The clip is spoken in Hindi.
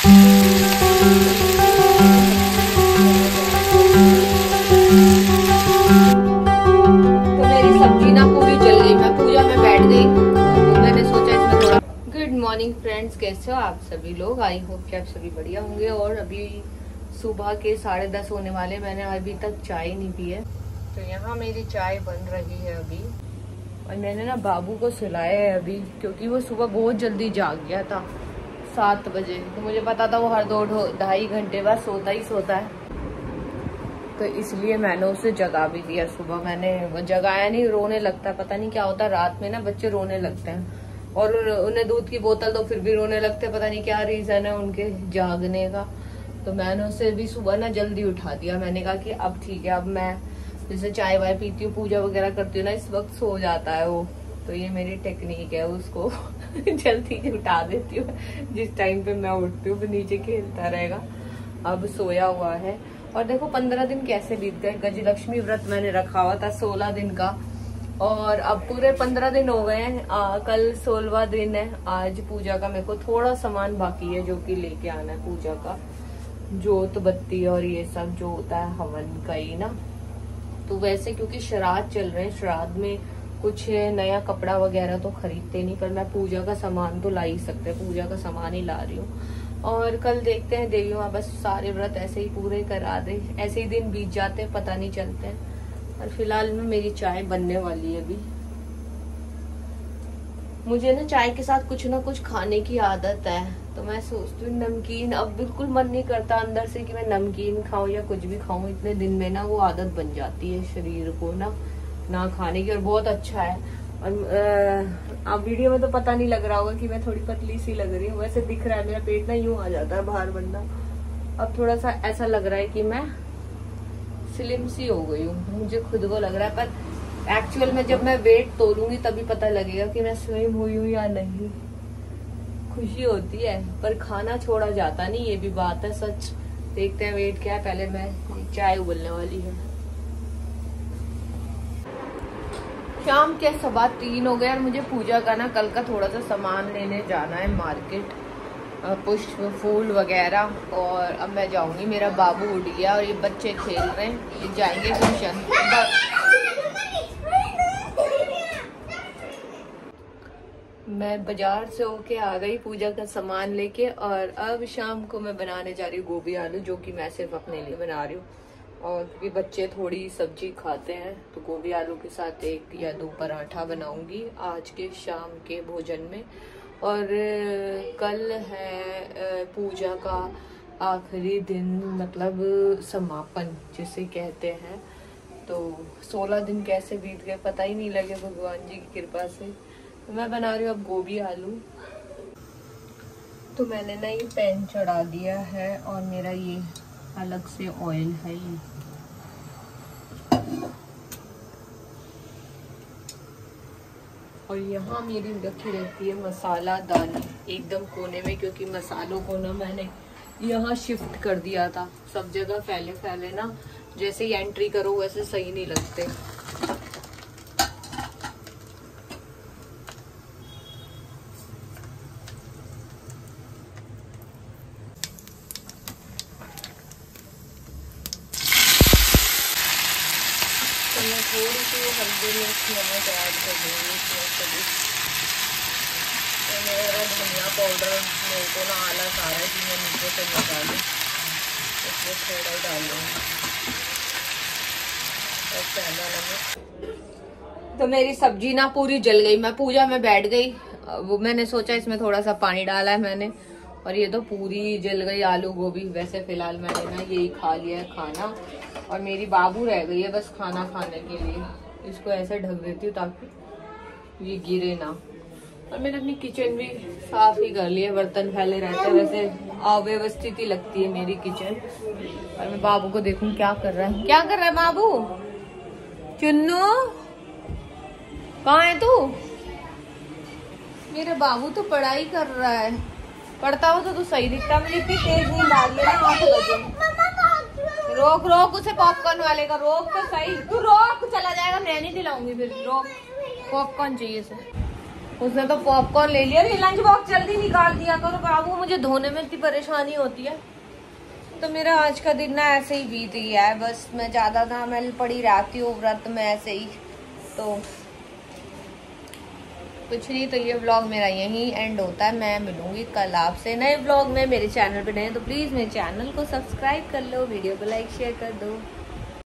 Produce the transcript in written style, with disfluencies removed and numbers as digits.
मेरी सब्जी ना पूरी जल गई, मैं पूजा में बैठ गई तो मैंने सोचा इसमें थोड़ा। गुड मॉर्निंग फ्रेंड्स, कैसे हो आप सभी लोग? आई होप कि आप सभी बढ़िया होंगे। और अभी सुबह के 10:30 होने वाले, मैंने अभी तक चाय नहीं पी है। तो यहाँ मेरी चाय बन रही है अभी। और मैंने ना बाबू को सुलाया है अभी, क्योंकि वो सुबह बहुत जल्दी जाग गया था 7 बजे। तो मुझे पता था वो हर 2-2.5 घंटे बाद सोता ही सोता है, तो इसलिए मैंने उसे जगा भी दिया। सुबह मैंने वो जगाया नहीं, रोने लगता है, पता नहीं क्या होता है रात में ना, बच्चे रोने लगते हैं। और उन्हें दूध की बोतल दो फिर भी रोने लगते हैं, पता नहीं क्या रीजन है उनके जागने का। तो मैंने उसे भी सुबह ना जल्दी उठा दिया। मैंने कहा कि अब ठीक है, अब मैं जैसे चाय वाय पीती हूँ, पूजा वगैरह करती हूँ ना, इस वक्त सो जाता है वो। तो ये मेरी टेक्निक है, उसको जल्दी उठा देती हूँ। जिस टाइम पे मैं उठती हूँ वो नीचे खेलता रहेगा। अब सोया हुआ है। और देखो 15 दिन कैसे बीत गए। गजलक्ष्मी व्रत मैंने रखा हुआ था 16 दिन का, और अब पूरे 15 दिन हो गए हैं। कल 16वां दिन है। आज पूजा का मेरे को थोड़ा सामान बाकी है जो कि लेके आना है पूजा का, जोत बत्ती और ये सब जो होता है हवन का ही ना। तो वैसे क्योंकि श्राद्ध चल रहे हैं, श्राद्ध में कुछ नया कपड़ा वगैरह तो खरीदते नहीं, पर मैं पूजा का सामान तो ला ही सकते, पूजा का सामान ही ला रही हूँ। और कल देखते हैं, देवी माँ बस सारे व्रत ऐसे ही पूरे करा दे, ऐसे ही दिन बीत जाते हैं, पता नहीं चलते हैं। और फिलहाल में मेरी चाय बनने वाली है अभी। मुझे ना चाय के साथ कुछ ना कुछ खाने की आदत है, तो मैं सोचती हूँ नमकीन। अब बिल्कुल मन नहीं करता अंदर से कि मैं नमकीन खाऊं या कुछ भी खाऊं। इतने दिन में ना वो आदत बन जाती है शरीर को ना खाने की, और बहुत अच्छा है। और आप वीडियो में तो पता नहीं लग रहा होगा कि मैं थोड़ी पतली सी लग रही हूँ, वैसे दिख रहा है मेरा पेट ना यूं आ जाता है बाहर बनना। अब थोड़ा सा ऐसा लग रहा है कि मैं स्लिम सी हो गई हूँ, मुझे खुद को लग रहा है। पर एक्चुअल में जब मैं वेट तोलूंगी तभी पता लगेगा कि मैं स्लिम हुई हूँ या नहीं। खुशी होती है पर खाना छोड़ा जाता नहीं, ये भी बात है सच। देखते हैं वेट क्या है। पहले मैं चाय उबलने वाली है। शाम के 3:15 हो गए और मुझे पूजा का ना कल का थोड़ा सा सामान लेने जाना है मार्केट, पुष्प फूल वगैरह। और अब मैं जाऊंगी, मेरा बाबू उठ गया और ये बच्चे खेल रहे हैं, ये जाएंगे ट्यूशन। मैं बाजार से होके आ गई पूजा का सामान लेके, और अब शाम को मैं बनाने जा रही हूँ गोभी आलू, जो कि मैं सिर्फ अपने लिए बना रही हूँ। और क्योंकि बच्चे थोड़ी सब्जी खाते हैं तो गोभी आलू के साथ 1 या 2 पराठा बनाऊंगी आज के शाम के भोजन में। और कल है पूजा का आखिरी दिन, मतलब समापन जिसे कहते हैं। तो 16 दिन कैसे बीत गए पता ही नहीं लगे भगवान जी की कृपा से। तो मैं बना रही हूँ अब गोभी आलू। तो मैंने ना ये पैन चढ़ा दिया है, और मेरा ये अलग से ऑयल है ये। और यहाँ मेरी रखी रहती है मसाला दानी एकदम कोने में, क्योंकि मसालों को ना मैंने यहाँ शिफ्ट कर दिया था। सब जगह फैले फैले ना, जैसे ही एंट्री करो वैसे सही नहीं लगते। मैं थोड़ी सी हल्दी मिर्च नमक ऐड कर दूँगी इसमें। तो मेरा धनिया पाउडर मेरे को ना आलस आ रहा है कि मैं नीचे से निकालूँ, इसलिए थोड़ा ही डालूँगी। और पहला नमक। तो मेरी सब्जी ना पूरी जल गई, मैं पूजा में बैठ गई। वो मैंने सोचा इसमें थोड़ा सा पानी डाला है मैंने, और ये तो पूरी जल गई आलू गोभी। वैसे फिलहाल मैंने ना यही खा लिया है खाना, और मेरी बाबू रह गई है बस खाना खाने के लिए। इसको ऐसे ढक देती हूँ ताकि ये गिरे ना। और मैंने अपनी किचन भी साफ ही कर लिया, बर्तन फैले रहते हैं, वैसे अव्यवस्थित ही लगती है मेरी किचन। और मैं बाबू को देखूं क्या कर रहा है। क्या कर रहा है बाबू? चुन्नू कहाँ है तू? मेरा बाबू तो पढ़ाई कर रहा है। पढ़ता हो तो तू सही दिखता। मुझे इतनी तेज नींद आ रही है ना, 8 बजे। रोक रोक उसे पॉपकॉर्न वाले का, रोक तो सही। तू रोक, चला जाएगा, मैं नहीं दिलाऊंगी फिर। रोक, पॉपकॉर्न चाहिए इसे। उसने तो पॉपकॉर्न ले लिया। लंच बॉक्स जल्दी निकाल दिया करो बाबू, मुझे धोने में इतनी परेशानी होती है। तो मेरा आज का दिन ना ऐसे ही बीत गया है, बस मैं ज्यादा ना मैं पड़ी रहती हूँ व्रत में ऐसे ही, तो कुछ नहीं। तो ये व्लॉग मेरा यहीं एंड होता है। मैं मिलूंगी कल आपसे नए व्लॉग में। मेरे चैनल पे नए तो प्लीज मेरे चैनल को सब्सक्राइब कर लो, वीडियो को लाइक शेयर कर दो।